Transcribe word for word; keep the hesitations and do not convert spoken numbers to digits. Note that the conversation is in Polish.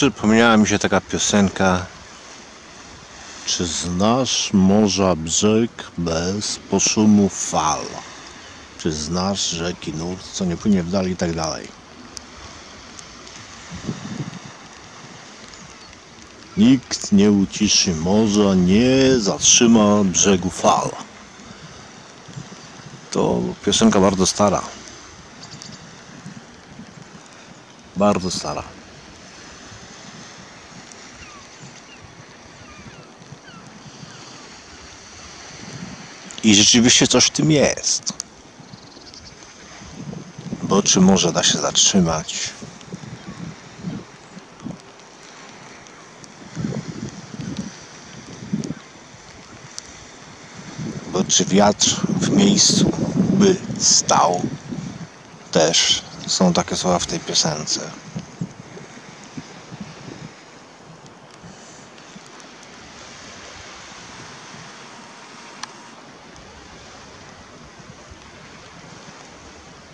Przypomniała mi się taka piosenka. Czy znasz morza brzeg bez poszumu fal? Czy znasz rzeki nurt, co nie płynie w dali i tak dalej? Nikt nie uciszy morza, nie zatrzyma brzegu fal. To piosenka bardzo stara. Bardzo stara. I rzeczywiście coś w tym jest. Bo czy morze da się zatrzymać? Bo czy wiatr w miejscu by stał? Też są takie słowa w tej piosence.